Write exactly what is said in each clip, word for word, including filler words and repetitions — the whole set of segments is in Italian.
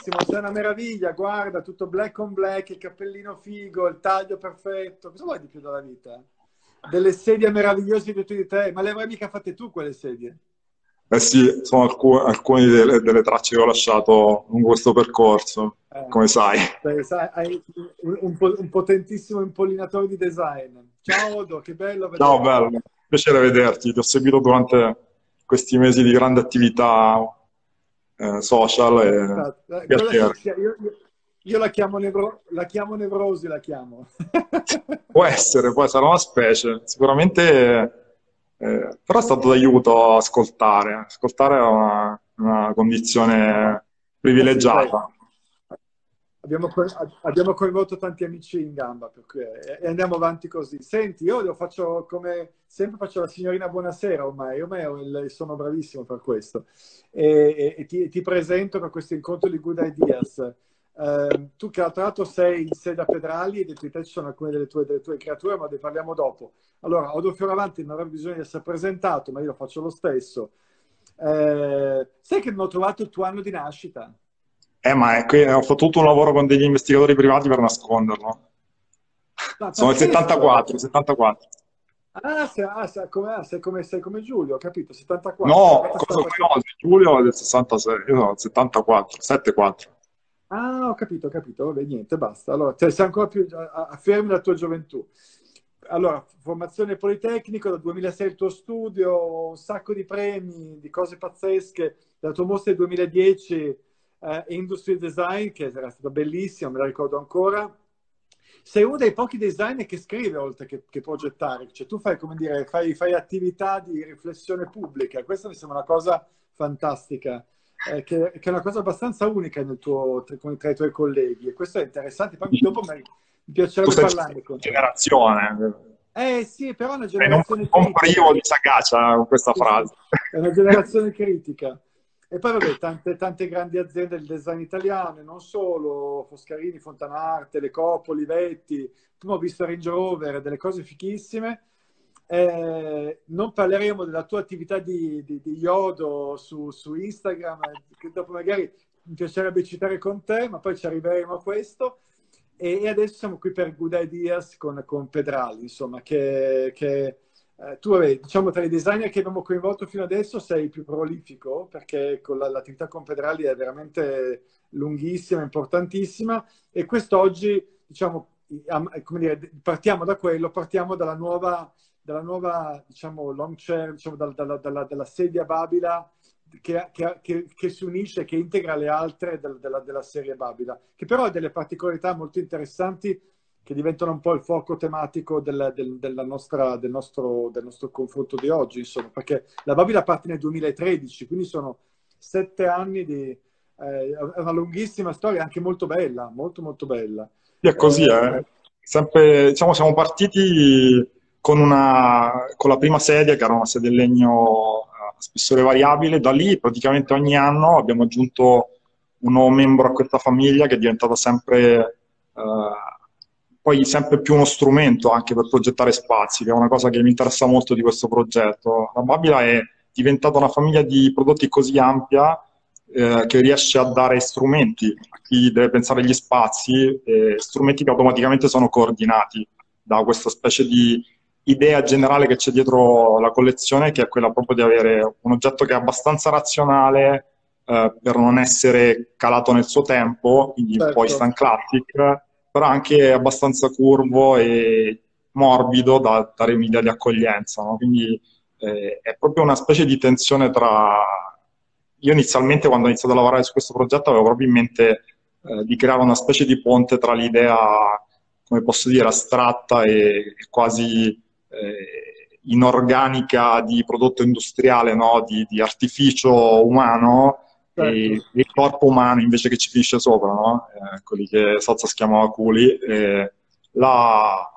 bellissimo, sei una meraviglia, guarda, tutto black on black, il cappellino figo, il taglio perfetto. Cosa vuoi di più dalla vita? Delle sedie meravigliose di tutti di te, ma le avrai mica fatte tu quelle sedie? Eh sì, sono alcu- alcune delle, delle tracce che ho lasciato lungo questo percorso, Eh, come sai. sai, sai, hai un, un po- un potentissimo impollinatore di design. Ciao Odo, che bello Ciao, vederti. bello, piacere vederti. Ti ho seguito durante questi mesi di grande attività eh, social e Esatto. Eh, Quella si- piacere. si- io, io- io la chiamo, nevro- la chiamo nevrosi, la chiamo. Può essere, poi sarà una specie, sicuramente, eh, però è stato d'aiuto ascoltare. Ascoltare è una, una condizione Eh sì, sai, privilegiata. abbiamo, co- abbiamo coinvolto tanti amici in gamba, per cui, e, e andiamo avanti così. Senti, io lo faccio come sempre, faccio la signorina buonasera ormai, ormai ho il- sono bravissimo per questo. E, e- e ti, ti presento per questo incontro di Good Ideas. Eh, tu che tra l'altro sei in sede a Pedrali e dentro di te ci sono alcune delle tue, delle tue creature, ma ne parliamo dopo. Allora, Odo Fioravanti non avrebbe bisogno di essere presentato, ma io lo faccio lo stesso. Eh, sai che non ho trovato il tuo anno di nascita? Eh, ma è che ho fatto tutto un lavoro con degli investigatori privati per nasconderlo. Ma Sono il pazzesco! settantaquattro, settantaquattro. Ah, sei, ah, sei come, ah, sei come, sei come Giulio, ho capito, settantaquattro. No, Infatti stavo cosa facendo... no, Giulio è del sessantasei, io sono del settantaquattro, settantaquattro. Ah, ho capito, ho capito, vabbè, niente, basta. Allora, cioè, sei ancora più a- affermi la tua gioventù. Allora, formazione Politecnico, dal duemilasei il tuo studio, un sacco di premi, di cose pazzesche. La tua mostra del duemiladieci, eh, Industry Design, che era stata bellissima, me la ricordo ancora. Sei uno dei pochi designer che scrive oltre che, che progettare, cioè tu fai, come dire, fai, fai attività di riflessione pubblica, questa mi sembra una cosa fantastica, eh, che, che è una cosa abbastanza unica nel tuo, tra, tra i tuoi colleghi e questo è interessante, poi dopo mi, mi Tu piacerebbe sei di questa parlarne con te. generazione, Eh sì, però è una e non, generazione non privo critica. di sagacia con questa Sì, sì. frase. È una generazione critica. E poi vabbè, tante, tante grandi aziende del design italiano, e non solo, Foscarini, Fontanarte, Le Coop, Olivetti, prima ho visto Range Rover, delle cose fichissime. Eh, non parleremo della tua attività di, di, di Yodo su, su Instagram, eh, che dopo magari mi piacerebbe citare con te, ma poi ci arriveremo a questo. E, e adesso siamo qui per Good Ideas con, con Pedrali, insomma, che, che eh, tu, vabbè, diciamo, tra i designer che abbiamo coinvolto fino adesso sei il più prolifico, perché con la- l'attività con Pedrali è veramente lunghissima, importantissima, e quest'oggi, diciamo, i- am- come dire, partiamo da quello, partiamo dalla nuova, dalla nuova diciamo, long chair, diciamo, dal- dalla, dalla- dalla sedia Babila che, che- che- che si unisce, che integra le altre del- della, della serie Babila, che però ha delle particolarità molto interessanti che diventano un po' il fuoco tematico del, del- della nostra- del nostro, del nostro confronto di oggi, insomma, perché la Babila parte nel duemilatredici, quindi sono sette anni di... eh, è una lunghissima storia, anche molto bella, molto molto bella. Sì, è così, Eh, eh. Sempre, diciamo, siamo partiti con, una, con la prima sedia, che era una sedia in legno a spessore variabile. Da lì, praticamente ogni anno, abbiamo aggiunto un nuovo membro a questa famiglia che è diventata sempre, eh, poi sempre più uno strumento anche per progettare spazi, che è una cosa che mi interessa molto di questo progetto. La Babila è diventata una famiglia di prodotti così ampia eh, che riesce a dare strumenti a chi deve pensare agli spazi, eh, strumenti che automaticamente sono coordinati da questa specie di idea generale che c'è dietro la collezione, che è quella proprio di avere un oggetto che è abbastanza razionale eh, per non essere calato nel suo tempo, quindi un po' certo. instant classic, però anche abbastanza curvo e morbido da dare un'idea di accoglienza, no? Quindi eh, è proprio una specie di tensione tra... Io inizialmente, quando ho iniziato a lavorare su questo progetto, avevo proprio in mente eh, di creare una specie di ponte tra l'idea, come posso dire, astratta e, e quasi eh, inorganica di prodotto industriale, no? Di, di artificio umano e, Certo. e il corpo umano invece che ci finisce sopra, no? Eh, quelli che Sozza chiamava culi. Eh, la,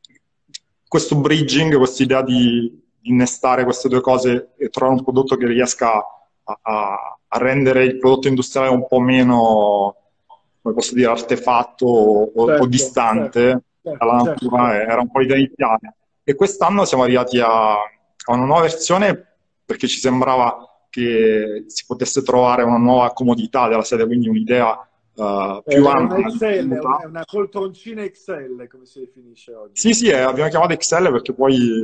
questo bridging, questa idea di, di innestare queste due cose e trovare un prodotto che riesca a, a, a rendere il prodotto industriale un po' meno, come posso dire, artefatto o, o Certo, certo, distante certo, dalla certo, natura, certo. eh, era un po' l'idea iniziale. E quest'anno siamo arrivati a, a una nuova versione perché ci sembrava che si potesse trovare una nuova comodità della sedia, quindi un'idea uh, È più una ampia. X L, è una, è una poltroncina X L, come si definisce oggi. Sì, sì, eh, abbiamo chiamato X L perché poi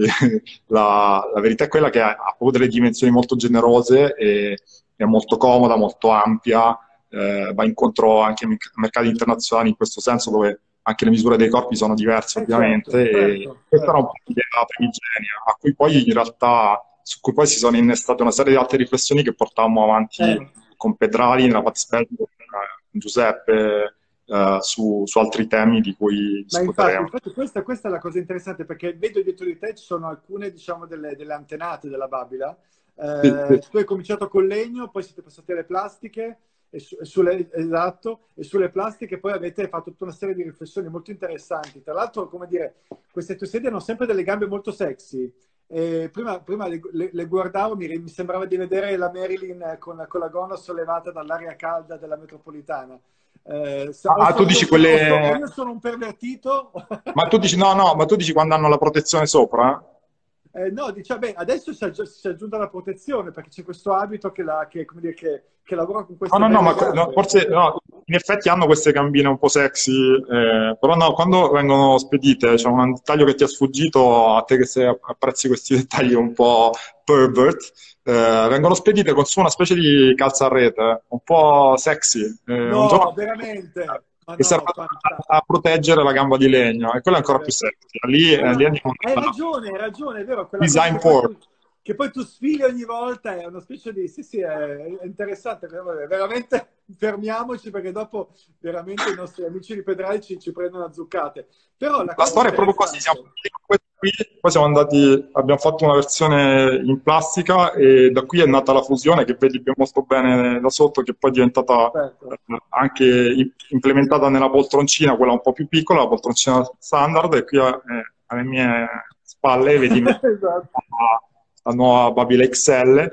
la, la verità è quella che ha, ha proprio delle dimensioni molto generose e è molto comoda, molto ampia, eh, va incontro anche ai merc- mercati internazionali in questo senso, dove anche le misure dei corpi sono diverse Eh certo, ovviamente, e certo, questa era un certo. po' l'idea primigenia, a cui poi in realtà, su cui poi si sono innestate una serie di altre riflessioni che portavamo avanti Eh, con Pedrali, nella fattispecie con eh, Giuseppe, eh, su, su altri temi di cui Ma infatti, discuteremo. infatti questa, questa è la cosa interessante perché vedo dietro di te ci sono alcune, diciamo, delle, delle antenate della Babila. Sì, sì. Eh, tu hai cominciato con legno, poi siete passati alle plastiche, e su- e sulle, esatto, e sulle plastiche poi avete fatto tutta una serie di riflessioni molto interessanti. Tra l'altro, come dire, queste tue sedie hanno sempre delle gambe molto sexy. E prima, prima le, le- le guardavo, mi, mi sembrava di vedere la Marilyn con, con la gonna sollevata dall'aria calda della metropolitana. Eh, se- o Ah, tu sono io, dici un per- o so- o quelle... io sono un pervertito. Ma tu dici no, no, ma tu dici quando hanno la protezione sopra? Eh, no, diciamo, beh, adesso si è, aggi- si è aggiunta la protezione perché c'è questo abito che, la- che, come dire, che, che lavora con No, queste no, no, belle ma que- no, gambe. forse no, in effetti hanno queste gambine un po' sexy, eh, però no, quando vengono spedite, c'è un dettaglio che ti è sfuggito a te che se apprezzi questi dettagli un po' pervert, eh, vengono spedite con su una specie di calza a rete, un po' sexy, eh, un giorno No, veramente. Ma che serve no, a, fantastico. a proteggere la gamba di legno, e quello è ancora più sexy. Lì, Eh eh, lì no, andiamo hai nella ragione, hai ragione, è vero, quella cosa design che poi for. tu, che poi tu sfili ogni volta è una specie di... Sì, sì, è, è interessante, veramente fermiamoci perché dopo veramente i nostri amici di Pedrali ci, ci prendono a zuccate. Però la La cosa storia è proprio così, siamo interessante... partiti con questo qui, poi siamo andati, abbiamo fatto una versione in plastica e da qui è nata la fusione che vedi ben molto bene da sotto, che poi è diventata Certo. eh, anche i- implementata nella poltroncina, quella un po' più piccola, la poltroncina standard, e qui eh, alle mie spalle vedi la, Esatto. la nuova Babile X L.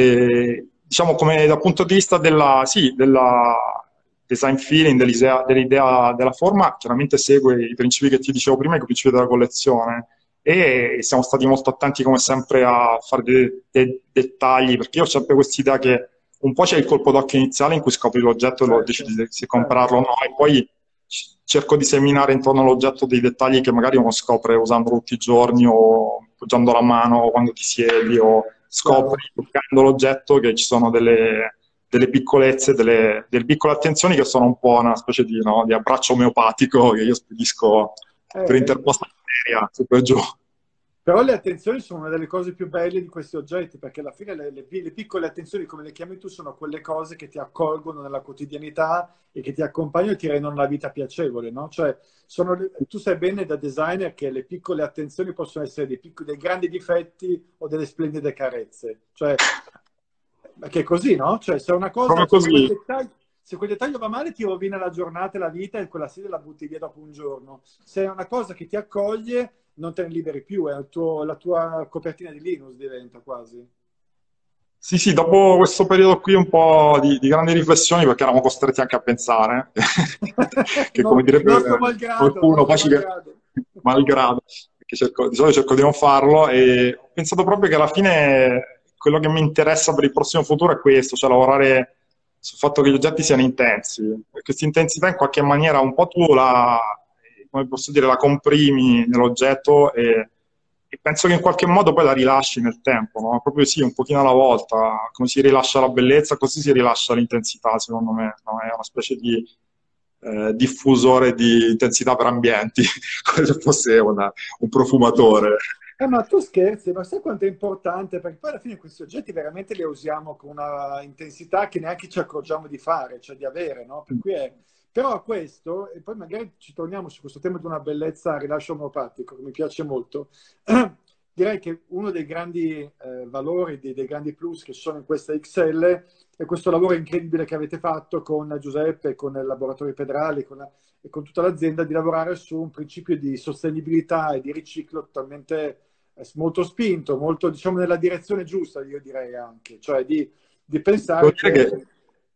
E, diciamo come dal punto di vista della, sì, della design feeling, dell'idea, dell'idea della forma, chiaramente segue i principi che ti dicevo prima, i principi della collezione. E siamo stati molto attenti, come sempre, a fare dei, dei dettagli, perché io ho sempre questa idea che un po' c'è il colpo d'occhio iniziale in cui scopri l'oggetto e lo decidi Certo, se se certo. comprarlo o no, e poi c- cerco di seminare intorno all'oggetto dei dettagli che magari uno scopre usandolo tutti i giorni o poggiando la mano quando ti siedi o Chiaro. scopri toccando l'oggetto che ci sono delle, delle piccolezze, delle, delle piccole attenzioni che sono un po' una specie di, no, di abbraccio omeopatico che io spedisco per Eh, interposta materia, su per giù. però le attenzioni sono una delle cose più belle di questi oggetti, perché alla fine le, le- le piccole attenzioni, come le chiami tu, sono quelle cose che ti accolgono nella quotidianità e che ti accompagnano e ti rendono la vita piacevole, no? Cioè, sono le- tu sai bene da designer che le piccole attenzioni possono essere dei, piccoli, dei grandi difetti o delle splendide carezze. Cioè, che è così, no? Cioè, se una cosa, Proprio se quel così. dettaglio, se quel dettaglio va male, ti rovina la giornata e la vita e quella sera la butti via dopo un giorno. Se è una cosa che ti accoglie, non te ne liberi più, è il tuo- la tua copertina di Linux diventa quasi. Sì, sì, dopo questo periodo qui un po' di, di grandi riflessioni, perché eravamo costretti anche a pensare, che come No- nostro direbbe malgrado, qualcuno, nostro facile malgrado. malgrado, perché cerco, di solito cerco di non farlo, e ho pensato proprio che alla fine quello che mi interessa per il prossimo futuro è questo, cioè lavorare sul fatto che gli oggetti siano intensi. E questa intensità in qualche maniera un po' tu la, come posso dire, la comprimi nell'oggetto e, e penso che in qualche modo poi la rilasci nel tempo, no? Proprio sì, un pochino alla volta, come si rilascia la bellezza, così si rilascia l'intensità, secondo me, no? È una specie di eh, diffusore di intensità per ambienti, come se fosse una- un profumatore. Eh, ma tu scherzi, ma sai quanto è importante? Perché poi alla fine questi oggetti veramente li usiamo con una intensità che neanche ci accorgiamo di fare, cioè di avere, no? Per cui è... Però questo, e poi magari ci torniamo su questo tema di una bellezza a rilascio omopatico, che mi piace molto. Direi che uno dei grandi eh, valori, dei, dei grandi plus che ci sono in questa X L è questo lavoro incredibile che avete fatto con Giuseppe, con il laboratorio Pedrali, con la- e con tutta l'azienda, di lavorare su un principio di sostenibilità e di riciclo totalmente è molto spinto, molto diciamo nella direzione giusta, io direi anche, cioè di, di Devo pensare dire che che...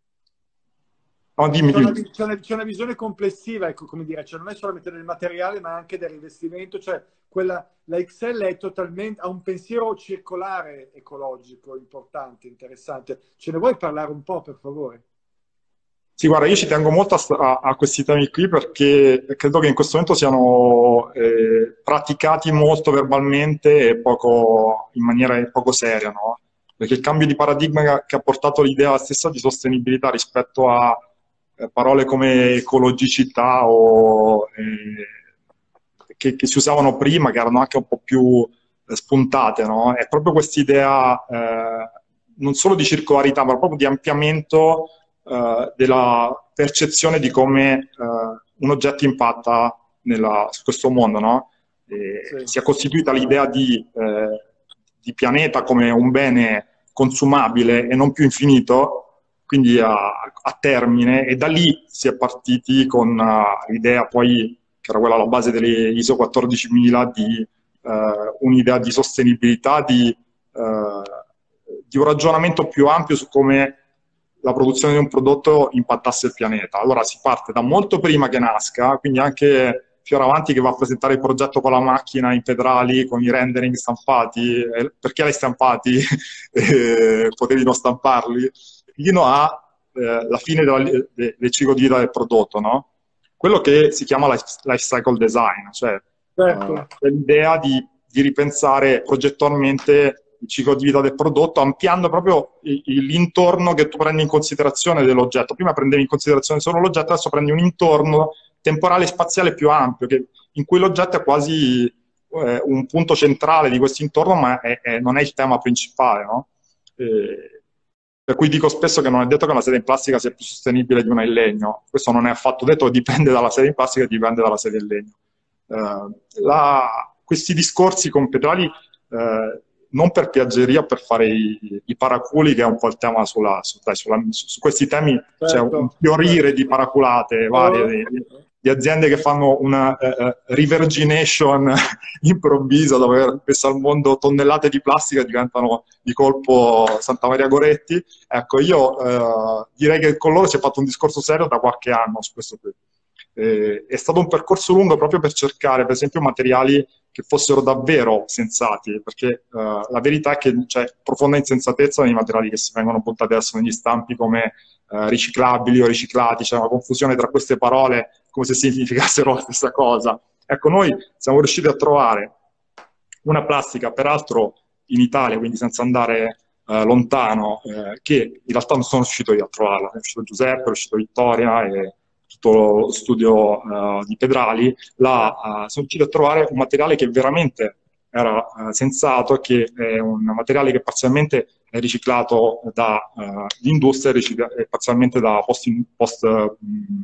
No, dimmi, c'è una, dimmi. c'è una- c'è una visione complessiva, ecco come dire, cioè non è solamente del materiale ma anche del rivestimento, cioè quella, la X L è totalmente, ha un pensiero circolare ecologico importante, interessante. Ce ne vuoi parlare un po', per favore? Sì, guarda, io ci tengo molto a, a- a questi temi qui perché credo che in questo momento siano eh, praticati molto verbalmente e poco, in maniera poco seria, no? Perché il cambio di paradigma che, che ha portato l'idea stessa di sostenibilità rispetto a eh, parole come ecologicità o, eh, che, che si usavano prima, che erano anche un po' più eh, spuntate, no? È proprio quest'idea eh, non solo di circolarità, ma proprio di ampliamento eh, della percezione di come eh, un oggetto impatta nella- su questo mondo, no? E Sì. si è costituita l'idea di, eh, di pianeta come un bene consumabile e non più infinito, quindi a, a termine, e da lì si è partiti con uh, l'idea poi, che era quella alla base delle I S O quattordicimila, di uh, un'idea di sostenibilità, di, uh, di un ragionamento più ampio su come la produzione di un prodotto impattasse il pianeta. Allora si parte da molto prima che nasca, quindi anche Fioravanti che va a presentare il progetto con la macchina in pedrali, con i rendering stampati, eh, perché l'hai stampati? eh, potevi non stamparli, fino a eh, la fine della, de, del ciclo di vita del prodotto, no? Quello che si chiama life, life cycle design, cioè uh, Certo. l'idea di, di ripensare progettualmente il ciclo di vita del prodotto, ampliando proprio l'intorno che tu prendi in considerazione dell'oggetto. Prima prendevi in considerazione solo l'oggetto, adesso prendi un intorno temporale e spaziale più ampio, che, in cui l'oggetto è quasi eh, un punto centrale di questo intorno, ma è, è, non è il tema principale, no? Eh, per cui dico spesso che non è detto che una sedia in plastica sia più sostenibile di una in legno. Questo non è affatto detto, dipende dalla sedia in plastica e dipende dalla sedia in legno. Eh, la, questi discorsi con Pedrali, eh, non per piaggeria, per fare i, i paraculi, che è un po' il tema sulla, su, dai, sulla, su, su questi temi, c'è un Certo, fiorire certo. di paraculate varie, Oh, di, di aziende che fanno una uh, rivergination improvvisa, dopo aver messo al mondo tonnellate di plastica, diventano di colpo Santa Maria Goretti. Ecco, io uh, direi che con loro si è fatto un discorso serio da qualche anno su questo qui. Eh, è stato un percorso lungo proprio per cercare, per esempio, materiali che fossero davvero sensati, perché uh, la verità è che c'è profonda insensatezza nei materiali che si vengono buttati adesso negli stampi come uh, riciclabili o riciclati, c'è una confusione tra queste parole come se significassero la stessa cosa. Ecco, noi siamo riusciti a trovare una plastica, peraltro in Italia, quindi senza andare uh, lontano, eh, che in realtà non sono riuscito io a trovarla, è uscito Giuseppe, è uscito Vittoria e tutto lo studio uh, di Pedrali, la, uh, sono riuscito a trovare un materiale che veramente era uh, sensato, che è un materiale che parzialmente è riciclato dall'industria uh, e parzialmente da post, post uh,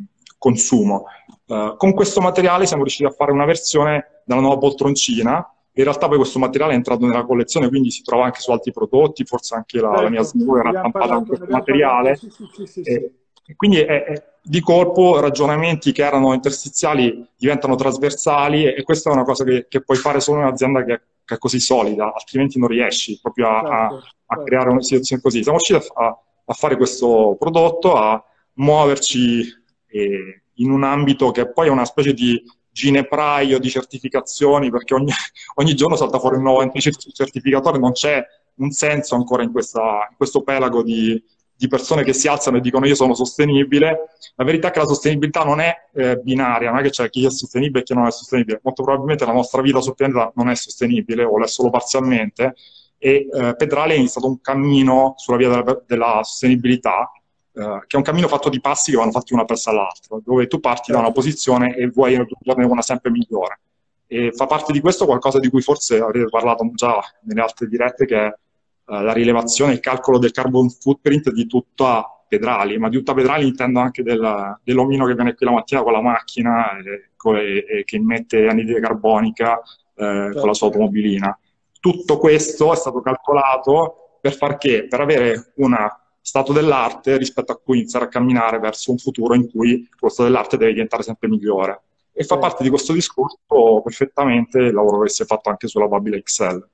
consumo. Uh, con questo materiale siamo riusciti a fare una versione della nuova poltroncina. In realtà poi questo materiale è entrato nella collezione, quindi si trova anche su altri prodotti, forse anche la, la mia certo. Smigo Ne era abbiamo stampata con parlato, ne questo abbiamo parlato, materiale. sì, sì, sì, sì, sì. E, e quindi è, è, di colpo ragionamenti che erano interstiziali diventano trasversali, e, e questa è una cosa che, che puoi fare solo in un'azienda che, che è così solida, altrimenti non riesci proprio a, a, Certo, a certo. creare una situazione così. Siamo riusciti a, a fare questo prodotto, a muoverci eh, in un ambito che poi è una specie di ginepraio di certificazioni, perché ogni, ogni giorno salta fuori un nuovo certificatore, non c'è un senso ancora in, questa, in questo pelago di, di persone che si alzano e dicono io sono sostenibile. La verità è che la sostenibilità non è eh, binaria, non è che c'è chi è sostenibile e chi non è sostenibile. Molto probabilmente la nostra vita sul pianeta non è sostenibile o l'è solo parzialmente, e eh, Pedrali è iniziato un cammino sulla via della, della sostenibilità, Uh, che è un cammino fatto di passi che vanno fatti una presso all'altra, dove tu parti da una Certo. posizione e vuoi raggiungerne una sempre migliore. E fa parte di questo qualcosa di cui forse avrete parlato già nelle altre dirette, che è uh, la rilevazione e il calcolo del carbon footprint di tutta Pedrali, ma di tutta Pedrali intendo anche del, dell'omino che viene qui la mattina con la macchina e, e, e che immette anidride carbonica eh, con la sua Certo. automobilina. Tutto questo è stato calcolato per far che? Per avere una stato dell'arte rispetto a cui iniziare a camminare verso un futuro in cui lo stato dell'arte deve diventare sempre migliore. E fa Sì. parte di questo discorso perfettamente il lavoro che si è fatto anche sulla Babile X L.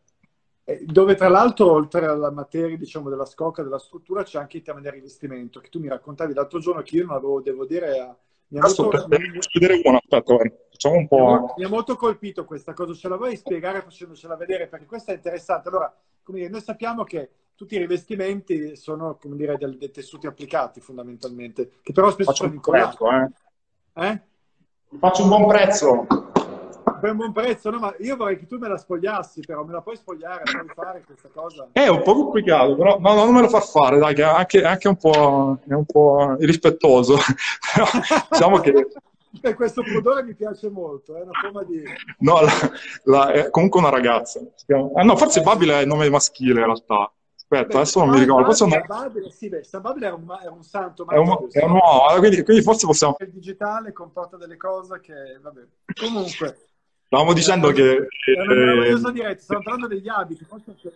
Dove tra l'altro, oltre alla materia, diciamo, della scocca, della struttura, c'è anche il tema del rivestimento, che tu mi raccontavi l'altro giorno, che io non avevo, devo dire, mi ha Adesso molto, per mi ha, chiudere uno, aspetta, facciamo un mi ha mo- po'. mi ha molto colpito questa cosa, ce la vuoi spiegare facendocela vedere? Perché questa è interessante. Allora, come dire, noi sappiamo che tutti i rivestimenti sono, come dire, del- dei tessuti applicati fondamentalmente, che però spesso Faccio sono un incollati. prezzo, eh. Eh? Faccio un buon prezzo. Per un buon prezzo, no? Ma io vorrei che tu me la spogliassi, però me la puoi spogliare, la puoi fare questa cosa? È un po' complicato, però no, no, non me lo far fare, dai, che è anche, è anche un po', è un po' irrispettoso. Però diciamo che E questo pudore mi piace molto, è una forma di... no, la- la- è comunque una ragazza. Si chiama- ah, no, forse Babile è il nome maschile in realtà. Aspetta, Beh, adesso non mi Ba- ricordo. Forse è un, Babile, Babile, sì, beh, San Babile era un, ma- era un santo è un, magico, è sì. un uomo, allora, quindi, quindi forse possiamo. Il digitale comporta delle cose che, vabbè, comunque, Stavamo è dicendo una, che, è una che, meravigliosa diretta. Stavo parlando degli abiti, forse che-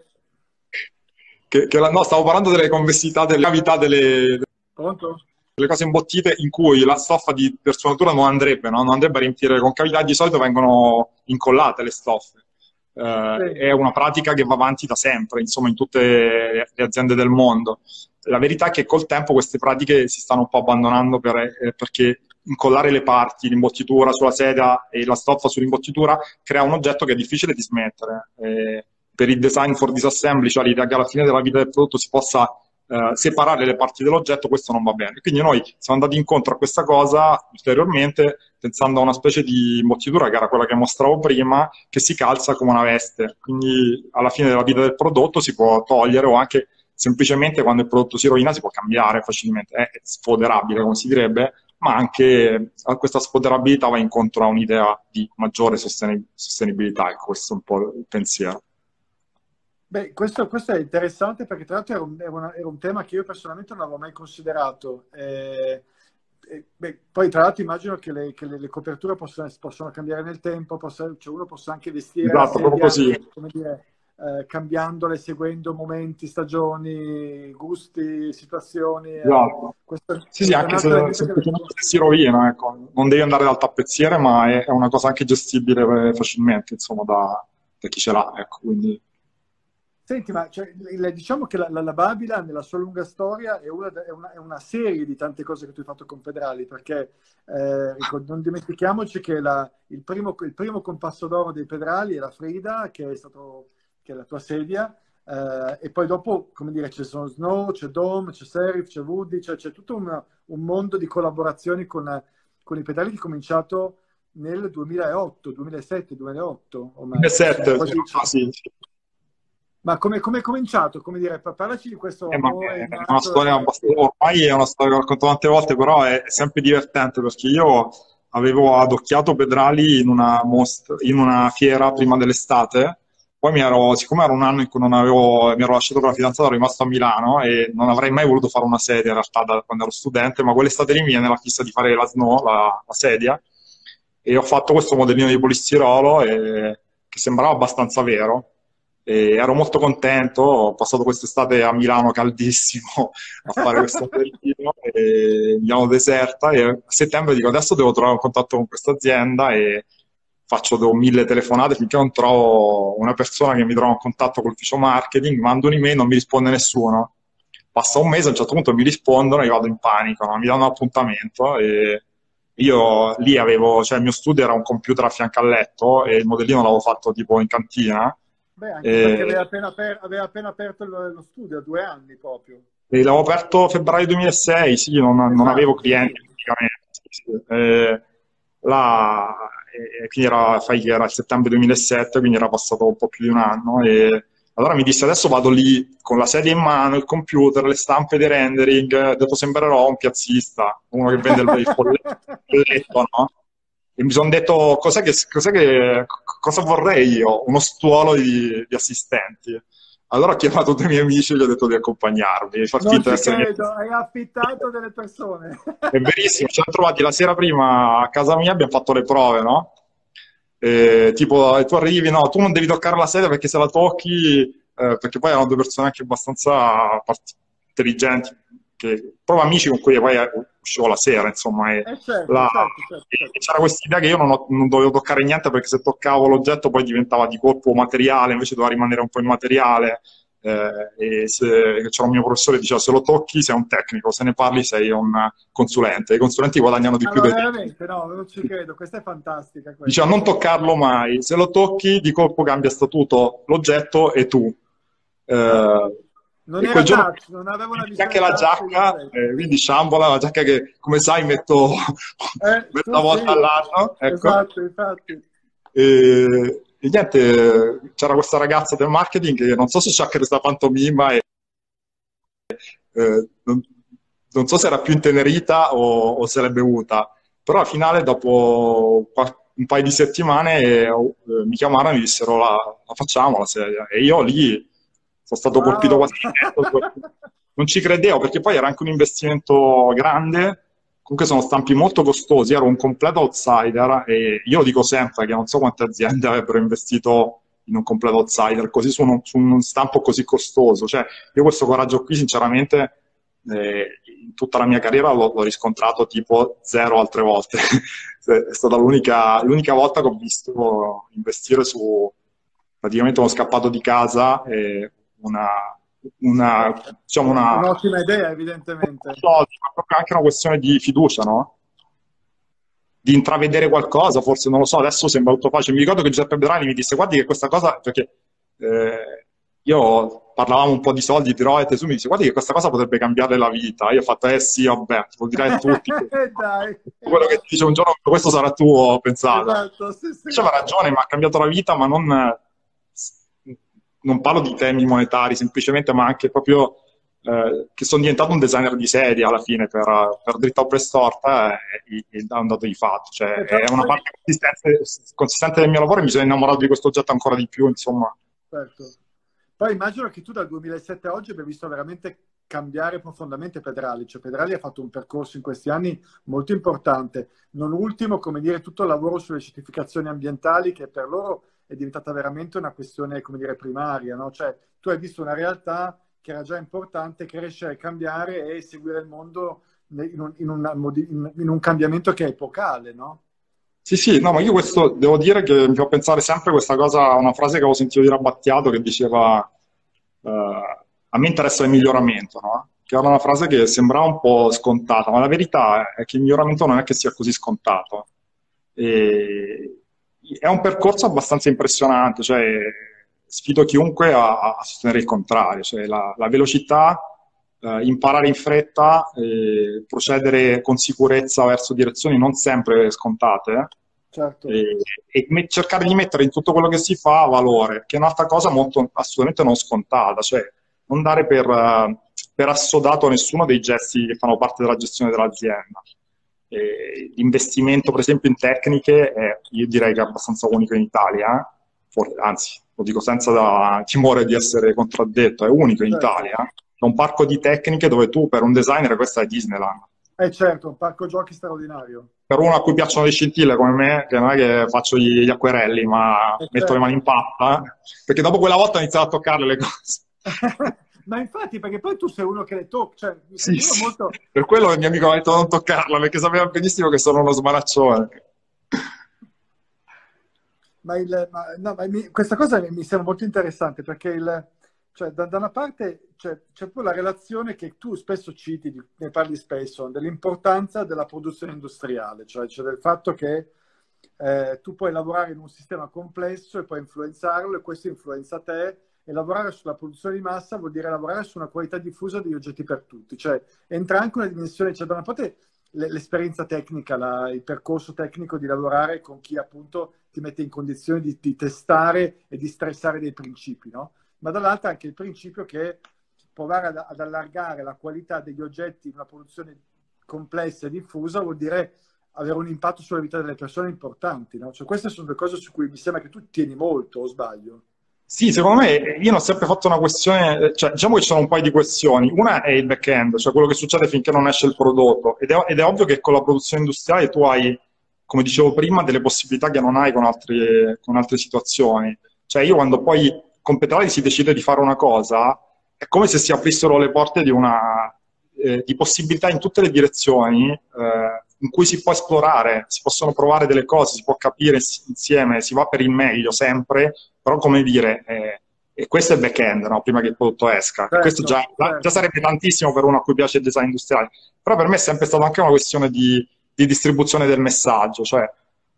che- che la- no, stavo parlando delle convessità, delle cavità delle, pronto? delle cose imbottite in cui la stoffa di per sua natura non andrebbe, no? Non andrebbe a riempire le concavità, di solito vengono incollate le stoffe. Eh, Sì. è una pratica che va avanti da sempre, insomma, in tutte le aziende del mondo. La verità è che col tempo queste pratiche si stanno un po' abbandonando per- eh, perché incollare le parti, l'imbottitura sulla sedia e la stoffa sull'imbottitura crea un oggetto che è difficile di smettere. Eh, per il design for disassembly, cioè l'idea che alla fine della vita del prodotto si possa eh, separare le parti dell'oggetto, questo non va bene. Quindi noi siamo andati incontro a questa cosa ulteriormente pensando a una specie di imbottitura che era quella che mostravo prima, che si calza come una veste. Quindi alla fine della vita del prodotto si può togliere o anche semplicemente quando il prodotto si rovina si può cambiare facilmente. È sfoderabile, come si direbbe, ma anche a questa sfoderabilità va incontro a un'idea di maggiore sosteni- sostenibilità. Ecco, questo è un po' il pensiero. Beh, questo, questo è interessante perché tra l'altro era un, era una- era un tema che io personalmente non avevo mai considerato. Eh, eh, beh, poi tra l'altro immagino che le, che le- le coperture possono, possono cambiare nel tempo, possa- cioè uno possa anche vestire la Esatto, proprio sedia, così. come dire, eh, cambiandole, seguendo momenti, stagioni, gusti, situazioni. eh. Esatto. Questo Sì, sì, è un anche altro se elemento che... semplicemente se si rovina, ecco. Non devi andare dal tappezziere, ma è, è una cosa anche gestibile eh, facilmente, insomma, da, da chi ce l'ha, ecco. Quindi, Senti, ma cioè, il- diciamo che la, la, la Babila nella sua lunga storia è una, è una- è una serie di tante cose che tu hai fatto con Pedrali, perché eh, ricor- non dimentichiamoci che la- il primo, il primo compasso d'oro dei Pedrali è la Frida, che è, stato, che è la tua sedia, eh, e poi dopo, come dire, ci sono Snow, c'è Dome, c'è Serif, c'è Woody, cioè, c'è tutto un, un mondo di collaborazioni con, con i Pedrali che è cominciato nel duemilaotto, duemilasette, duemilaotto, ormai sono duemilasette, sì, quasi... ah, sì, sì. Ma come come è cominciato? Come dire, pa- parlaci di questo Eh, ma amore è una innato. storia e- abbastanza, ormai è una storia che ho raccontato tante volte, però è sempre divertente perché io avevo adocchiato Pedrali in una, most- in una fiera prima dell'estate, poi mi ero, siccome era un anno in cui non avevo, mi ero lasciato con la fidanzata, ero rimasto a Milano e non avrei mai voluto fare una sedia in realtà da quando ero studente, ma quell'estate lì mi viene la fissa di fare la snow, la, la sedia, e ho fatto questo modellino di polistirolo e- che sembrava abbastanza vero. E ero molto contento, ho passato quest'estate a Milano caldissimo a fare questo modellino, e Milano deserta, e a settembre dico adesso devo trovare un contatto con questa azienda e faccio do mille telefonate finché non trovo una persona che mi trova in contatto con l'ufficio marketing, mando un'email, non mi risponde nessuno. Passa un mese, a un certo punto mi rispondono e io vado in panico, no? Mi danno un appuntamento e io lì avevo, cioè il mio studio era un computer a fianco al letto e il modellino l'avevo fatto tipo in cantina. Beh, anche perché aveva E, appena, aper- aveva appena aperto lo, lo studio, due anni proprio. e l'avevo aperto a febbraio duemilasei, sì, non, non avevo Esatto, sì, clienti sì. praticamente. Sì, sì. E, là, e quindi era, fai che era il settembre duemilasette, quindi era passato un po' più di un anno. E allora mi disse: adesso vado lì con la sedia in mano, il computer, le stampe dei rendering. Ho detto, sembrerò un piazzista, uno che vende il, il folletto, no? E mi sono detto, cos'è che, cos'è che, cosa vorrei io? Uno stuolo di, di assistenti. Allora ho chiamato due miei amici e gli ho detto di accompagnarmi, di far Non finta di ci essere mio. credo, hai affittato delle persone. È verissimo, ci siamo trovati la sera prima a casa mia, abbiamo fatto le prove, no? E, tipo, tu arrivi, no, tu non devi toccare la sedia perché se la tocchi, eh, perché poi erano due persone anche abbastanza part- intelligenti, che, proprio amici con cui poi eh, uscivo la sera, insomma, e, Eh certo, la- certo, certo, e certo. c'era questa idea che io non, ho- non dovevo toccare niente perché se toccavo l'oggetto poi diventava di colpo materiale, invece doveva rimanere un po' immateriale. Eh, e se, c'era un mio professore che diceva: se lo tocchi sei un tecnico, se ne parli sei un consulente. I consulenti guadagnano di Ah, più ma dei tecnici. veramente, no, non ci credo, questa è fantastica Diceva: questa. non toccarlo mai, se lo tocchi di colpo cambia statuto l'oggetto e tu. Eh, Non E quel era giorno touch, non aveva una visione anche la touch in giacca, effetti. eh, quindi sciambola, la giacca che come sai metto, Eh, metto tu una volta sì, all'anno, ecco. esatto, infatti. E, e niente, c'era questa ragazza del marketing che non so se c'ha questa pantomima e eh, non, non so se era più intenerita o, o se l'è bevuta, però alla finale dopo qua- un paio di settimane eh, mi chiamarono e mi dissero la, la facciamo la serie e io lì sono stato colpito Wow. quasi di netto, non ci credevo perché poi era anche un investimento grande, comunque sono stampi molto costosi, ero un completo outsider e io lo dico sempre che non so quante aziende avrebbero investito in un completo outsider così su, uno- su un stampo così costoso, cioè io questo coraggio qui sinceramente eh, in tutta la mia carriera l'ho, l'ho riscontrato tipo zero altre volte. È stata l'unica l'unica volta che ho visto investire su praticamente uno scappato di casa e una, una, diciamo una, Un'ottima idea, evidentemente. soldi, ma proprio anche una questione di fiducia, no? Di intravedere qualcosa, forse non lo so, adesso sembra tutto facile. Mi ricordo che Giuseppe Berani mi disse: guardi che questa cosa, perché eh, io parlavamo un po' di soldi, di royalty, e tu mi disse: guardi che questa cosa potrebbe cambiare la vita. Io ho fatto: eh sì, vabbè, lo direi a tutti. Dai, Quello che ti dice un giorno, questo sarà tuo, ho pensato. esatto, sì, sì. C'aveva ragione, mi ha cambiato la vita, ma non, non parlo di temi monetari semplicemente, ma anche proprio eh, che sono diventato un designer di serie alla fine per, per dritta o per storta è, è un dato di fatto, cioè E è tra- una poi, parte consistente, consistente del mio lavoro e mi sono innamorato di questo oggetto ancora di più, insomma. certo. Poi immagino che tu dal duemilasette a oggi abbia visto veramente cambiare profondamente Pedrali, cioè Pedrali ha fatto un percorso in questi anni molto importante, non ultimo, come dire, tutto il lavoro sulle certificazioni ambientali che per loro è diventata veramente una questione, come dire, primaria, no? Cioè tu hai visto una realtà che era già importante, crescere, cambiare e seguire il mondo in un, in una modi- in- in un cambiamento che è epocale, no? Sì, sì, no, ma io questo devo dire che mi fa pensare sempre questa cosa, una frase che avevo sentito di Rabbattiato che diceva eh, a me interessa il miglioramento, no? Che era una frase che sembrava un po' scontata, ma la verità è che il miglioramento non è che sia così scontato. E è un percorso abbastanza impressionante, cioè sfido chiunque a, a sostenere il contrario, cioè la, la velocità, eh, imparare in fretta, eh, procedere con sicurezza verso direzioni non sempre scontate Certo. eh, e, me- cercare di mettere in tutto quello che si fa valore, che è un'altra cosa molto, assolutamente non scontata, cioè non dare per, eh, per assodato nessuno dei gesti che fanno parte della gestione dell'azienda. Eh, l'investimento, per esempio, in tecniche è, io direi che è abbastanza unico in Italia, eh. For- anzi, lo dico senza da- timore di essere contraddetto, è unico in Certo. Italia. È un parco di tecniche dove tu, per un designer, questa è Disneyland. Eh certo, un parco giochi straordinario. Per uno a cui piacciono le scintille come me, che non è che faccio gli, gli acquerelli, ma Eh metto le mani in certo. pappa, eh, perché dopo quella volta ho iniziato a toccarle le cose. Ma infatti, perché poi tu sei uno che le tocca, cioè mi Sì, sentiva sì. molto... Per quello il mio amico mi ha detto non toccarla, perché sapeva benissimo che sono uno smanaccione. Ma, il, ma, no, ma mi- questa cosa mi sembra molto interessante perché il, cioè, da, da una parte c'è, c'è poi la relazione che tu spesso citi, di- ne parli spesso, dell'importanza della produzione industriale, cioè, cioè del fatto che eh, tu puoi lavorare in un sistema complesso e puoi influenzarlo e questo influenza te e lavorare sulla produzione di massa vuol dire lavorare su una qualità diffusa degli oggetti per tutti, cioè entra anche una dimensione, cioè da una parte l'esperienza tecnica, la, il percorso tecnico di lavorare con chi appunto ti mette in condizione di, di testare e di stressare dei principi, no? Ma dall'altra anche il principio che provare ad, ad allargare la qualità degli oggetti in una produzione complessa e diffusa vuol dire avere un impatto sulla vita delle persone importanti, no? Cioè, queste sono due cose su cui mi sembra che tu tieni molto, o sbaglio? Sì, secondo me io non ho sempre fatto una questione, cioè diciamo che ci sono un paio di questioni. Una è il back-end, cioè quello che succede finché non esce il prodotto. Ed è, ed è ovvio che con la produzione industriale tu hai, come dicevo prima, delle possibilità che non hai con altre, con altre situazioni. Cioè io quando poi con Petrali si decide di fare una cosa, è come se si aprissero le porte di una, eh, di possibilità in tutte le direzioni, eh, in cui si può esplorare, si possono provare delle cose, si può capire insieme, si va per il meglio sempre, però come dire, eh, e questo è il back-end, no? Prima che il prodotto esca, e questo già, Certo, già certo. sarebbe tantissimo per uno a cui piace il design industriale, però per me è sempre stata anche una questione di, di distribuzione del messaggio, cioè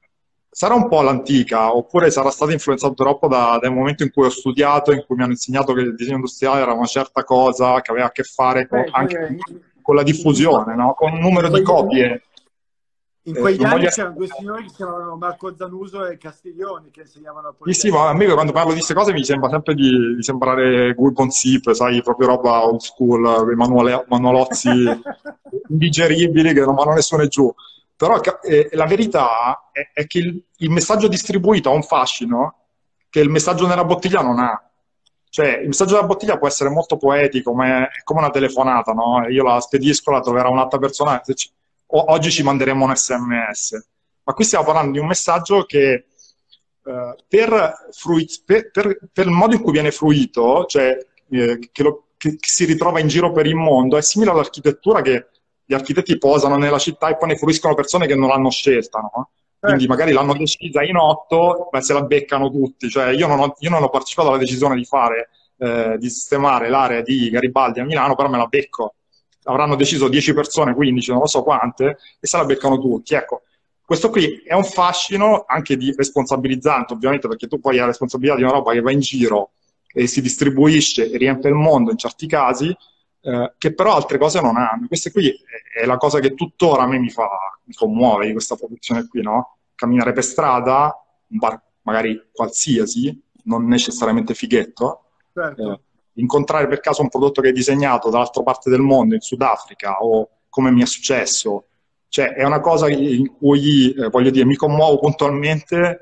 sarà un po' l'antica, oppure sarà stato influenzato troppo da- dal momento in cui ho studiato, in cui mi hanno insegnato che il disegno industriale era una certa cosa che aveva a che fare co- Beh, poi, anche eh, con, in, con la in- in diffusione, que- no? Con un in numero di quegli, in- copie. in Eh, quegli non voglio anni essere... c'erano due signori che si chiamavano Marco Zanuso e Castiglioni che insegnavano al Sì, sì, ma a Politecnico. me quando parlo di queste cose mi sembra sempre di, di sembrare Gulbon Sip, sai, proprio roba old school, quei manuale- manualozzi indigeribili che non vanno nessuno giù. Però ca- eh, la verità è, è che il, il messaggio distribuito ha un fascino che il messaggio nella bottiglia non ha. Cioè, il messaggio della bottiglia può essere molto poetico, ma è, è come una telefonata, no? Io la spedisco, la troverà un'altra persona, se ci- o- oggi ci manderemo un S M S. Ma qui stiamo parlando di un messaggio che eh, per, frui- per- per- per il modo in cui viene fruito, cioè eh, che, lo- che- che si ritrova in giro per il mondo, è simile all'architettura che gli architetti posano nella città e poi ne fruiscono persone che non l'hanno scelta, no? Quindi Certo, magari l'hanno decisa in otto, beh, se la beccano tutti. Cioè, io non ho, io non ho partecipato alla decisione di fare, eh, di sistemare l'area di Garibaldi a Milano, però me la becco. Avranno deciso dieci persone, quindici, non lo so quante, e se la beccano tutti. Ecco, questo qui è un fascino anche di responsabilizzante, ovviamente, perché tu poi hai la responsabilità di una roba che va in giro e si distribuisce e riempie il mondo in certi casi, eh, che però altre cose non hanno. Questa qui è, è la cosa che tuttora a me mi fa, mi commuove di questa produzione qui, no? Camminare per strada, un bar magari qualsiasi, non necessariamente fighetto, eh, certo. incontrare per caso un prodotto che hai disegnato dall'altra parte del mondo, in Sudafrica, o come mi è successo, cioè è una cosa in cui, eh, voglio dire, mi commuovo puntualmente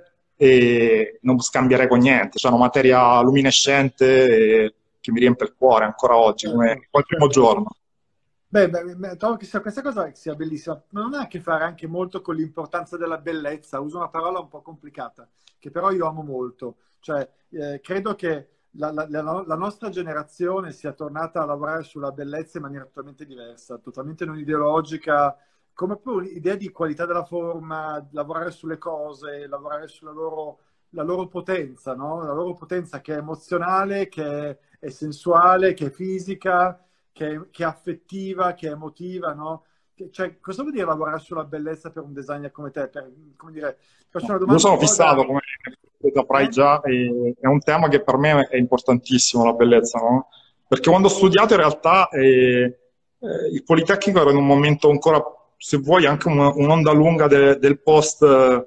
e non scambierei con niente, cioè una materia luminescente e- che mi riempie il cuore ancora oggi, come Certo, quel primo certo. giorno. Beh, beh, beh, trovo che sia- questa cosa sia bellissima, ma non ha a che fare anche molto con l'importanza della bellezza. Uso una parola un po' complicata, che però io amo molto. Cioè, eh, credo che la, la- la- la nostra generazione sia tornata a lavorare sulla bellezza in maniera totalmente diversa, totalmente non ideologica, come proprio un'idea di qualità della forma, lavorare sulle cose, lavorare sulla loro, la loro potenza, no? La loro potenza che è emozionale, che è, è sensuale, che è fisica che è, che è affettiva, che è emotiva, no? Che- cioè, cosa vuol dire lavorare sulla bellezza per un designer come te? Per, come dire, faccio una Io domanda un sono po' da... fissato, come saprai Eh? già, e è un tema che per me è importantissimo, la bellezza, no? Perché quando ho studiato in realtà eh, eh, il Politecnico era in un momento ancora, se vuoi, anche un- un'onda lunga de- del post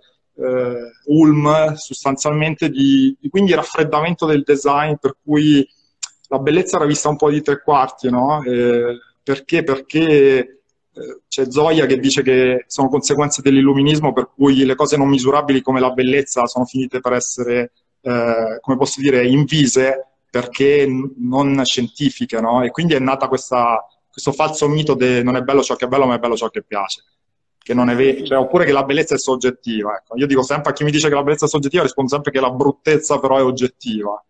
eh, Ulm, sostanzialmente, di, di quindi raffreddamento del design, per cui la bellezza era vista un po' di tre quarti, no? Eh, perché? Perché eh, c'è Zoya che dice che sono conseguenze dell'illuminismo, per cui le cose non misurabili come la bellezza sono finite per essere, eh, come posso dire, invise perché n- non scientifiche, no? E quindi è nata questa, questo falso mito di non è bello ciò che è bello, ma è bello ciò che piace. Che non Sì, è sì, vero, sì, cioè, sì. oppure che la bellezza è soggettiva. Ecco. Io dico sempre a chi mi dice che la bellezza è soggettiva, rispondo sempre che la bruttezza però è oggettiva.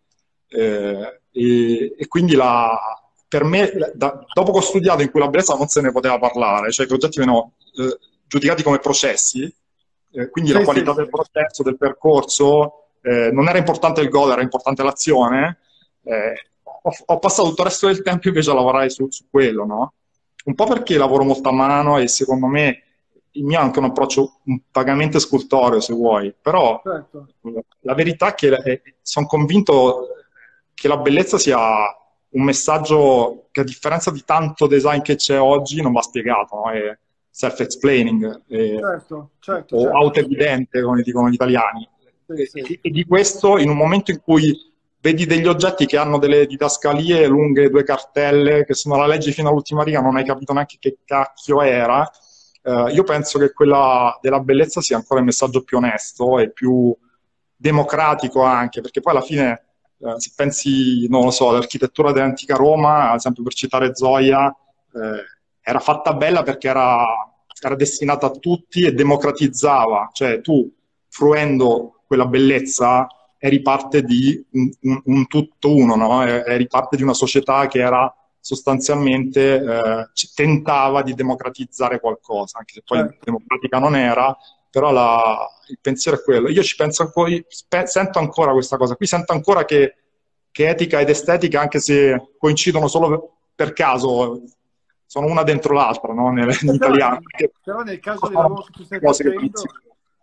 Eh, e, e quindi la, per me, da- dopo che ho studiato in cui la bellezza non se ne poteva parlare, cioè che gli oggetti venivano eh, giudicati come processi, eh, quindi la Sì, sì, qualità sì. del processo, del percorso, eh, non era importante il goal, era importante l'azione. eh, ho, ho passato tutto il resto del tempo invece a lavorare su, su quello, no? Un po' perché lavoro molto a mano e secondo me il mio è anche un approccio un- vagamente scultoreo, se vuoi, però Certo. eh, la verità è che eh, sono convinto che la bellezza sia un messaggio che a differenza di tanto design che c'è oggi non va spiegato, no? È self-explaining, è- Certo, certo, o certo. auto-evidente, come dicono gli italiani. Sì, E, sì. e- e di questo, in un momento in cui vedi degli oggetti che hanno delle didascalie lunghe due cartelle, che se non la leggi fino all'ultima riga non hai capito neanche che cacchio era, eh, io penso che quella della bellezza sia ancora il messaggio più onesto e più democratico anche, perché poi alla fine, eh, se pensi, non lo so, all'architettura dell'antica Roma, sempre per citare Zoya, eh, era fatta bella perché era, era destinata a tutti e democratizzava, cioè tu, fruendo quella bellezza, eri parte di un, un, un tutt'uno, no? Eri parte di una società che era sostanzialmente eh, tentava di democratizzare qualcosa, anche se poi Certo. democratica non era, però la, il pensiero è quello. Io ci penso ancora, spe, sento ancora questa cosa qui, sento ancora che, che etica ed estetica, anche se coincidono solo per, per caso, sono una dentro l'altra, no? Nel, in E però, italiano, nel, perché però nel caso del sono lavoro che tu stai cose che facendo, coincidono.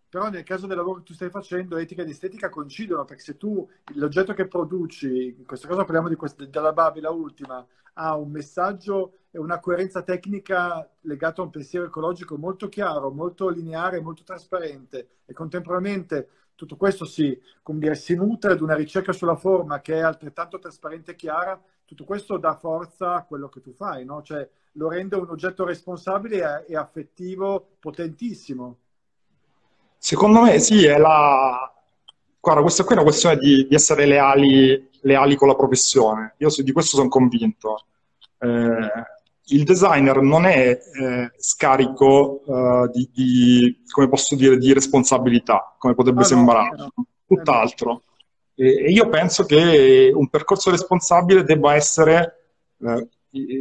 però nel caso del lavoro che tu stai facendo, etica ed estetica coincidono, perché se tu, l'oggetto che produci, in questo caso parliamo di questa, della Babi, la ultima, ha un messaggio e una coerenza tecnica legata a un pensiero ecologico molto chiaro, molto lineare, molto trasparente, e contemporaneamente tutto questo si, come dire, si nutre di una ricerca sulla forma che è altrettanto trasparente e chiara, tutto questo dà forza a quello che tu fai, no? Cioè lo rende un oggetto responsabile e affettivo potentissimo. Secondo me sì, è la... Guarda, questa qui è una questione di, di essere leali, leali con la professione. Io su- di questo sono convinto. Eh, il designer non è eh, scarico eh, di, di, come posso dire, di responsabilità, come potrebbe Ah no, sembrare, eh no, eh no. tutt'altro. E, e io penso che un percorso responsabile debba essere eh,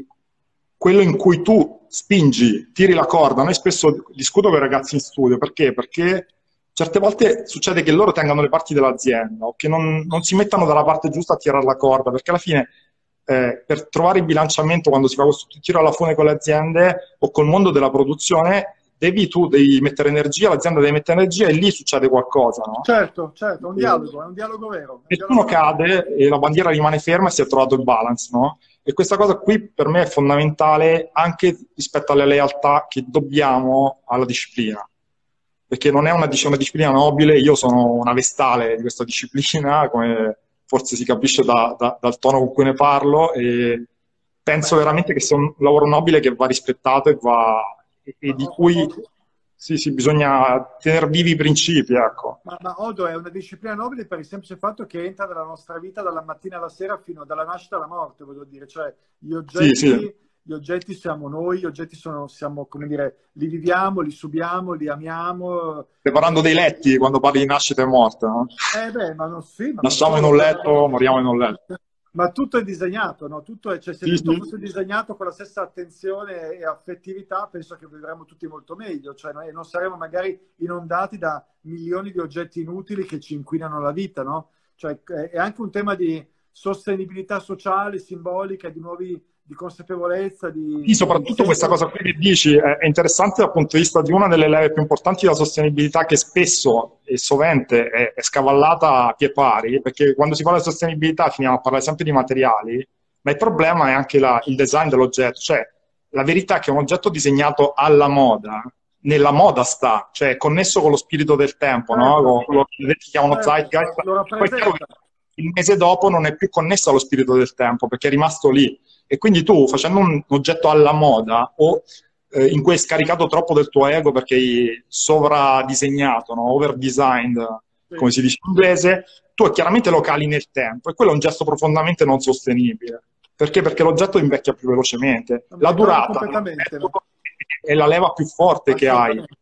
quello in cui tu spingi, tiri la corda. Noi spesso discuto con i ragazzi in studio, perché? Perché certe volte succede che loro tengano le parti dell'azienda o che non, non si mettano dalla parte giusta a tirare la corda, perché alla fine eh, per trovare il bilanciamento quando si fa questo tiro alla fune con le aziende o col mondo della produzione, devi tu devi mettere energia, l'azienda deve mettere energia e lì succede qualcosa, no? Certo, certo, è un E dialogo, è un dialogo vero. È un nessuno dialogo vero. cade e la bandiera rimane ferma e si è trovato il balance, no? E questa cosa qui per me è fondamentale anche rispetto alle lealtà che dobbiamo alla disciplina, perché non è una, una disciplina nobile, io sono una vestale di questa disciplina, come forse si capisce da- da- dal tono con cui ne parlo, e penso Beh, veramente che sia un lavoro nobile che va rispettato e, va, e, e ma, di o- cui o- sì, sì, bisogna tenere vivi i principi, ecco. ma- ma Odo è una disciplina nobile per il semplice fatto che entra nella nostra vita dalla mattina alla sera fino dalla nascita alla morte, voglio dire. Cioè, gli Sì, sì. oggetti, gli oggetti siamo noi, gli oggetti sono, siamo, come dire, li viviamo, li subiamo, li amiamo. Preparando dei letti quando parli di nascita e morte, no? Eh beh, ma non, sì, ma non Nasciamo in solo, un cioè, letto, moriamo in un letto. ma tutto è disegnato, no? Tutto è, cioè, se Sì, tutto sì. fosse disegnato con la stessa attenzione e affettività, penso che vivremmo tutti molto meglio, cioè, no? E non saremmo magari inondati da milioni di oggetti inutili che ci inquinano la vita, no? Cioè, è anche un tema di sostenibilità sociale, simbolica, di nuovi, di consapevolezza, di, Sì, di soprattutto questa senso. cosa qui che dici è, è interessante dal punto di vista di una delle leve più importanti della sostenibilità che spesso e sovente è, è scavallata a pie pari, perché quando si parla di sostenibilità finiamo a parlare sempre di materiali, ma il problema è anche la- il design dell'oggetto, cioè la verità è che un oggetto disegnato alla moda, nella moda sta, cioè è connesso con lo spirito del tempo, no? Certo, Con quello che si chiamano certo, zeitgeist, lo poi è chiaro che rappresenta. il mese dopo non è più connesso allo spirito del tempo, perché è rimasto lì. E quindi tu, facendo un oggetto alla moda o eh, in cui hai scaricato troppo del tuo ego perché hai sovradisegnato, no? Over designed, come Sì. si dice in inglese, tu chiaramente lo cali nel tempo e quello è un gesto profondamente non sostenibile. Perché? Perché l'oggetto invecchia più velocemente. Mi La ricordo durata completamente, no? è la leva più forte che hai. Assolutamente.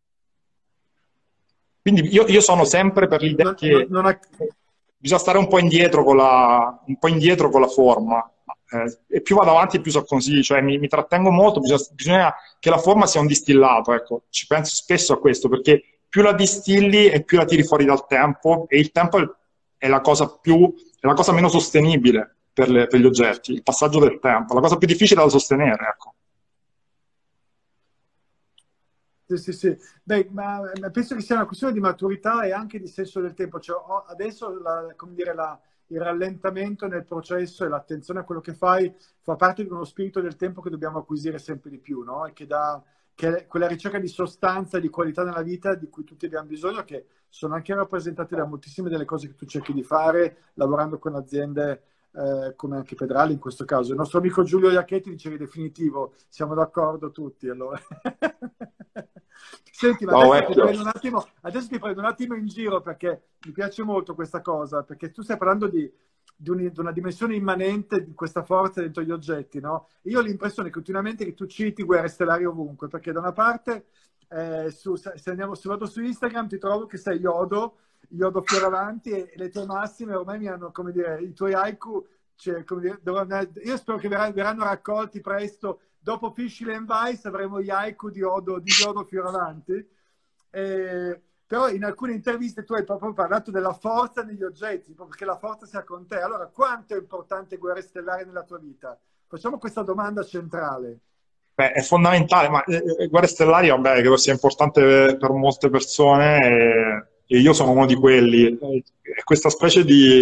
Quindi io, io sono sempre per l'idea Non, non- che non ha- bisogna stare un po' indietro con la, un po' indietro con la forma. Eh, e più vado avanti più so così, cioè mi, mi trattengo molto, bisogna, bisogna che la forma sia un distillato, ecco, ci penso spesso a questo, perché più la distilli e più la tiri fuori dal tempo, e il tempo è, è la cosa più, è la cosa meno sostenibile per, le- per gli oggetti, il passaggio del tempo, la cosa più difficile da sostenere, ecco. Sì, sì, sì. Beh, ma ma penso che sia una questione di maturità e anche di senso del tempo. Cioè, ho- adesso la- come dire, la- il rallentamento nel processo e l'attenzione a quello che fai fa parte di uno spirito del tempo che dobbiamo acquisire sempre di più, no? E che dà che è quella ricerca di sostanza, di qualità nella vita di cui tutti abbiamo bisogno, che sono anche rappresentate da moltissime delle cose che tu cerchi di fare lavorando con aziende eh, come anche Pedrali in questo caso. Il nostro amico Giulio Iacchetti dice che è definitivo, siamo d'accordo tutti. Allora. Senti, ma Ciao adesso ti vecchio. prendo un attimo, adesso ti prendo un attimo in giro perché mi piace molto questa cosa, perché tu stai parlando di, di un- di una dimensione immanente di questa forza dentro gli oggetti, no? Io ho l'impressione continuamente che tu citi guerre stellari ovunque, perché da una parte, eh, su- se andiamo, se vado su Instagram ti trovo che sei Yodo, Yodo Fioravanti e le tue massime ormai mi hanno, come dire, i tuoi haiku, cioè, come dire, dovranno- io spero che verranno, verranno raccolti presto. Dopo Fischl and Weiss avremo gli haiku di Odo, di Yodo Fioravanti. Eh, però in alcune interviste tu hai proprio parlato della forza negli oggetti, proprio che la forza sia con te. Allora, quanto è importante Guerre Stellari nella tua vita? Facciamo questa domanda centrale. Beh, è fondamentale, ma eh, eh, Guerre Stellari, vabbè, credo sia importante per molte persone e, e io sono uno di quelli. È questa specie di,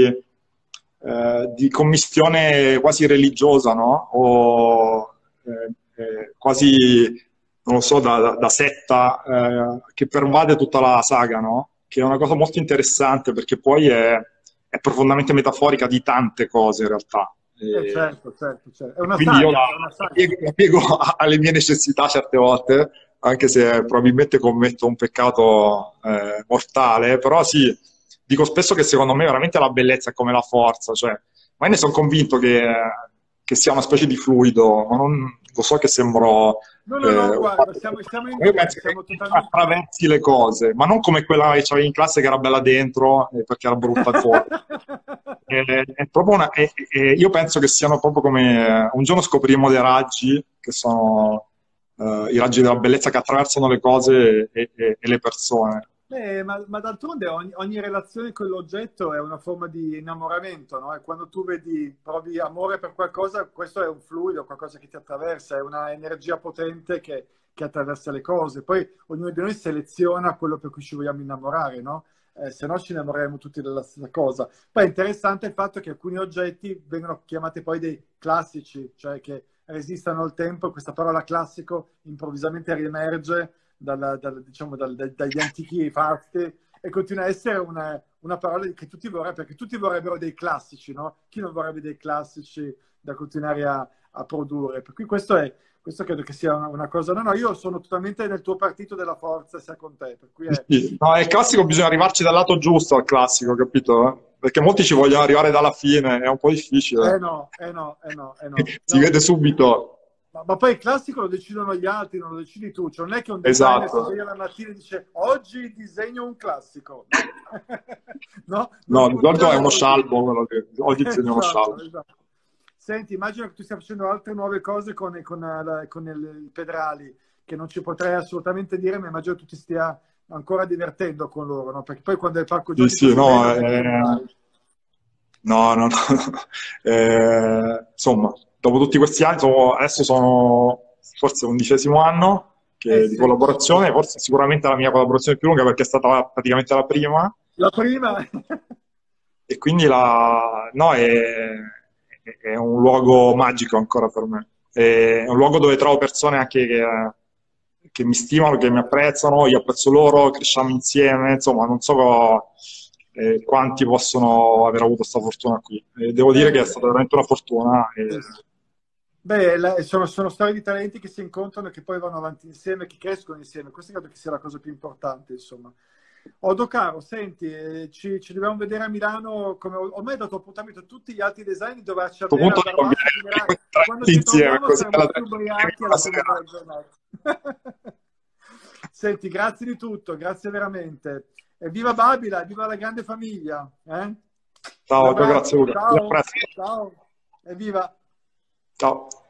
eh, di commistione quasi religiosa, no? O eh, eh, quasi, non lo so, da, da- da setta, eh, che pervade tutta la saga, no? Che è una cosa molto interessante perché poi è, è profondamente metaforica di tante cose in realtà. Eh, E- certo, certo, certo. È e una quindi io saga, la, è una la saga. piego, la piego a- alle mie necessità certe volte, anche se probabilmente commetto un peccato eh, mortale, però sì, dico spesso che secondo me veramente la bellezza è come la forza, cioè, ma io ne sono convinto che, che sia una specie di fluido, ma non lo so che sembro... No, no, eh, no, un guarda, siamo, matto. siamo in Io due, penso che siamo totalmente... attraversi le cose, ma non come quella che c'avevi in classe che era bella dentro eh, perché era brutta fuori. È, è proprio una- è- è- io penso che siano proprio come un giorno scopriremo dei raggi che sono eh, i raggi della bellezza che attraversano le cose e, e- e le persone. Eh, ma, ma d'altronde ogni, ogni relazione con l'oggetto è una forma di innamoramento, no? E quando tu vedi, provi amore per qualcosa, questo è un fluido, qualcosa che ti attraversa, è una energia potente che, che attraversa le cose. Poi ognuno di noi seleziona quello per cui ci vogliamo innamorare, no? Eh, se no ci innamoreremo tutti della stessa cosa. Poi è interessante il fatto che alcuni oggetti vengono chiamati poi dei classici, cioè che resistano al tempo, questa parola classico improvvisamente riemerge dalla- dal- diciamo, dal- dai- dagli antichi fatti e continua a essere una, una parola che tutti vorrebbero, perché tutti vorrebbero dei classici, no? Chi non vorrebbe dei classici da continuare a, a produrre? Per cui questo è, questo credo che sia una, una cosa. No, no, io sono totalmente nel tuo partito della forza, sia con te, per cui Sì, è... sì. No, il classico bisogna arrivarci dal lato giusto al classico, capito? Perché molti ci vogliono arrivare dalla fine, è un po' Eh difficile. no, eh no, eh no, eh no. Si No, vede subito. Ma, ma poi il classico lo decidono gli altri, non lo decidi tu. Cioè, non è che un designer si Esatto. sveglia la mattina e dice oggi disegno un classico. No, no, non No, di solito è funziona uno così. scialbo quello che oggi disegna uno Esatto, scialbo. esatto. Senti, immagino che tu stia facendo altre nuove cose con, con, la- con il- i pedrali, che non ci potrei assolutamente dire, ma immagino che tu ti stia ancora divertendo con loro, no? Perché poi quando il parco Sì, giochi sì, così no, bello non è che te ne eh, vai. no, no, no. Eh, insomma, dopo tutti questi anni, sono- adesso sono forse undicesimo anno Eh che- di sì, sì, collaborazione, sì. forse sicuramente la mia collaborazione più lunga perché è stata praticamente la prima. La prima... E quindi la, no, è, è un luogo magico ancora per me. È un luogo dove trovo persone anche che, che mi stimano, che mi apprezzano, io apprezzo loro, cresciamo insieme, insomma, non so eh, quanti possono aver avuto questa fortuna qui. E devo dire Eh, che è stata veramente una fortuna. E... sì, sì. Beh, la- sono, sono storie di talenti che si incontrano e che poi vanno avanti insieme, che crescono insieme. Questa credo che sia la cosa più importante, insomma. Odo caro, senti, eh, ci, ci dobbiamo vedere a Milano, come ho- ormai ho dato appuntamento a tutti gli altri design dove a A questo Cervera punto a mi Barbassi conviene finirà. questi Quando tre ci insieme, troviamo così saremo alla tutti ubriachi alla alla fine sera. della giornata. Senti, grazie di tutto, grazie veramente. E viva Babila, viva la grande famiglia. Eh? Un Ciao, ciao, grazie abbraccio, Luca. Ti ciao, apprezzo. ciao, evviva. Ciao.